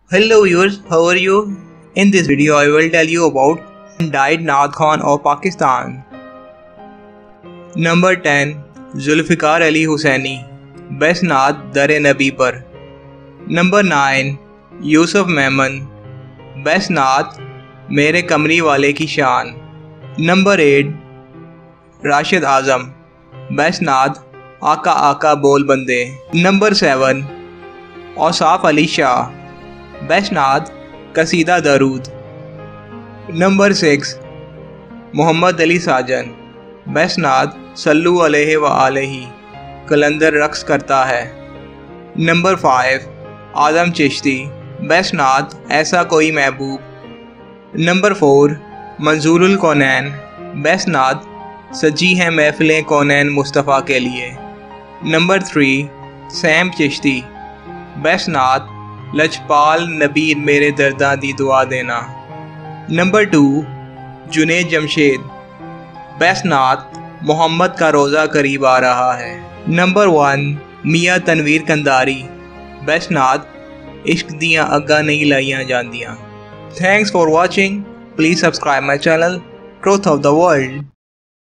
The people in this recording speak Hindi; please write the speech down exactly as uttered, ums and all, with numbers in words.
Hello viewers, how are you? In this video I will tell you about died Naat Khan of Pakistan. Number ten. Zulfikar Ali Hussaini, Best Naat Dar-e Nabi Par. Number nine. Yusuf Memon, Best Naat Mere Kamri Wale Ki Shaan. Number eight. Rashid Azam, Best Naat Aka Aka Bol Bande. Number seven. Ausaf Ali Shah, Best Naat Kasida Darood. Number six. Muhammad Ali Sajan, Best Naat Sallu Alaihi wa Alaihi, कलंदर रक्स करता है. Number five. आदम चिश्ती, Best नात ऐसा कोई महबूब. Number four. मंजूरुल कौनैन, Best नात सजी हैं महफिलें कौनैन मुस्तफ़ा के लिए. Number three. Sam Chishti, Best नात लजपाल नबी मेरे दर्दा दी दुआ देना. Number two. Junaid Jamshed, Best नात मोहम्मद का रोज़ा करीब आ रहा है. Number one. मियाँ तनवीर कंदारी, Best नात इश्क दियाँ अग्गा नहीं लाइयाँ जांदियाँ. Thanks for watching. Please subscribe my channel Truth of the World.